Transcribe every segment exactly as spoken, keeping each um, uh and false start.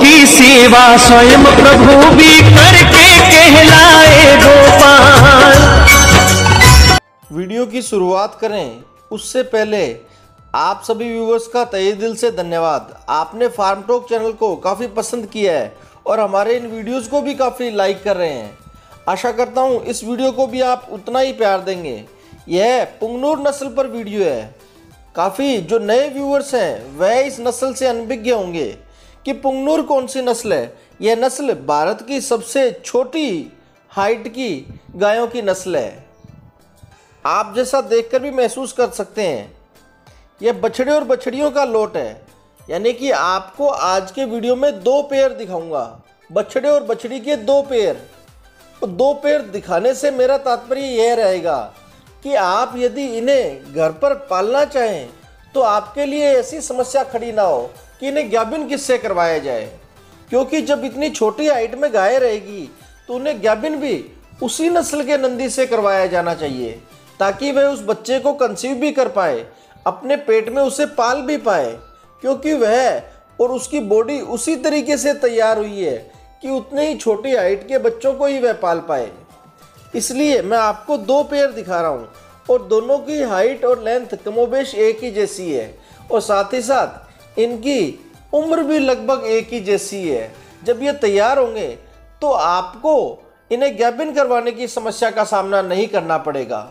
की सेवा स्वयं प्रभु भी करके कहलाए गोपाल। वीडियो की शुरुआत करें उससे पहले आप सभी व्यूवर्स का तहे दिल से धन्यवाद। आपने फार्म टॉक चैनल को काफ़ी पसंद किया है और हमारे इन वीडियोस को भी काफ़ी लाइक कर रहे हैं। आशा करता हूं इस वीडियो को भी आप उतना ही प्यार देंगे। यह पुंगनूर नस्ल पर वीडियो है। काफ़ी जो नए व्यूवर्स हैं वह इस नस्ल से अनभिज्ञ होंगे कि पुंगनूर कौन सी नस्ल है। यह नस्ल भारत की सबसे छोटी हाइट की गायों की नस्ल है। आप जैसा देखकर भी महसूस कर सकते हैं यह बछड़े और बछड़ियों का लोट है। यानी कि आपको आज के वीडियो में दो पेयर दिखाऊंगा, बछड़े और बछड़ी के दो पेयर। तो दो पेयर दिखाने से मेरा तात्पर्य यह रहेगा कि आप यदि इन्हें घर पर पालना चाहें तो आपके लिए ऐसी समस्या खड़ी ना हो कि इन्हें ग्याबिन किससे करवाया जाए, क्योंकि जब इतनी छोटी हाइट में गाय रहेगी तो उन्हें ग्याबिन भी उसी नस्ल के नंदी से करवाया जाना चाहिए ताकि वह उस बच्चे को कंसीव भी कर पाए, अपने पेट में उसे पाल भी पाए, क्योंकि वह और उसकी बॉडी उसी तरीके से तैयार हुई है कि उतने ही छोटी हाइट के बच्चों को ही वह पाल पाए। इसलिए मैं आपको दो पेयर दिखा रहा हूँ और दोनों की हाइट और लेंथ कमोबेश एक ही जैसी है और साथ ही साथ इनकी उम्र भी लगभग एक ही जैसी है। जब ये तैयार होंगे तो आपको इन्हें गैबिन करवाने की समस्या का सामना नहीं करना पड़ेगा।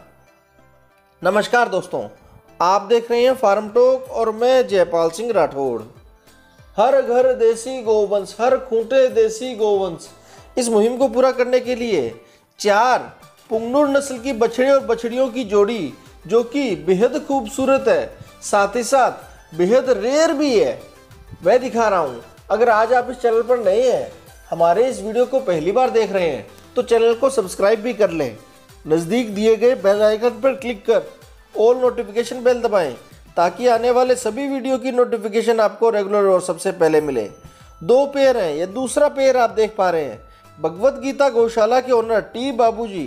नमस्कार दोस्तों, आप देख रहे हैं फार्म टॉक और मैं जयपाल सिंह राठौड़। हर घर देसी गोवंश, हर खूंटे देसी गोवंश, इस मुहिम को पूरा करने के लिए चार पुंगनूर नस्ल की बछड़े और बछड़ियों की जोड़ी जो कि बेहद खूबसूरत है, साथ ही साथ बेहद रेयर भी है, वह दिखा रहा हूँ। अगर आज आप इस चैनल पर नए हैं, हमारे इस वीडियो को पहली बार देख रहे हैं तो चैनल को सब्सक्राइब भी कर लें। नज़दीक दिए गए बेल आइकन पर क्लिक कर ऑल नोटिफिकेशन बेल दबाएं ताकि आने वाले सभी वीडियो की नोटिफिकेशन आपको रेगुलर और सबसे पहले मिले। दो पेयर हैं, ये दूसरा पेयर आप देख पा रहे हैं। भगवत गीता गौशाला के ओनर टी बाबूजी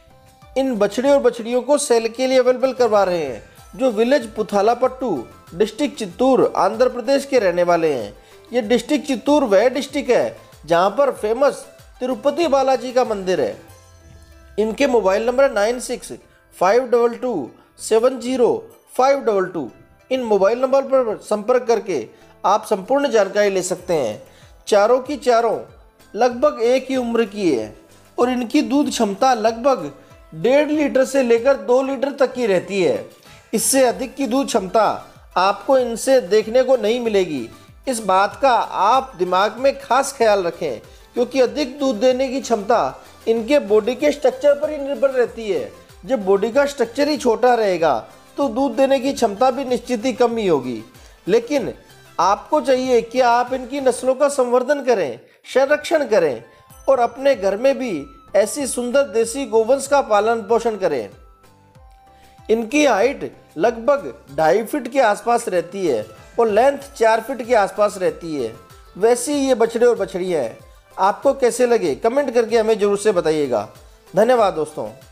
इन बछड़े और बछड़ियों को सेल के लिए अवेलेबल करवा रहे हैं, जो विलेज पुथालापट्टू डिस्ट्रिक्ट चित्तूर आंध्र प्रदेश के रहने वाले हैं। ये डिस्ट्रिक्ट चित्तूर वह डिस्ट्रिक्ट है जहां पर फेमस तिरुपति बालाजी का मंदिर है। इनके मोबाइल नंबर है nine six five double two seven zero five double two. इन मोबाइल नंबर पर संपर्क करके आप संपूर्ण जानकारी ले सकते हैं। चारों की चारों लगभग एक ही उम्र की है और इनकी दूध क्षमता लगभग डेढ़ लीटर से लेकर दो लीटर तक की रहती है। इससे अधिक की दूध क्षमता आपको इनसे देखने को नहीं मिलेगी। इस बात का आप दिमाग में खास ख्याल रखें, क्योंकि अधिक दूध देने की क्षमता इनके बॉडी के स्ट्रक्चर पर ही निर्भर रहती है। जब बॉडी का स्ट्रक्चर ही छोटा रहेगा तो दूध देने की क्षमता भी निश्चित ही कम ही होगी। लेकिन आपको चाहिए कि आप इनकी नस्लों का संवर्धन करें, संरक्षण करें और अपने घर में भी ऐसी सुंदर देसी गोवंश का पालन पोषण करें। इनकी हाइट लगभग ढाई फीट के आसपास रहती है और लेंथ चार फीट के आसपास रहती है। वैसे ही ये बछड़े और बछड़ियाँ हैं। आपको कैसे लगे कमेंट करके हमें जरूर से बताइएगा। धन्यवाद दोस्तों।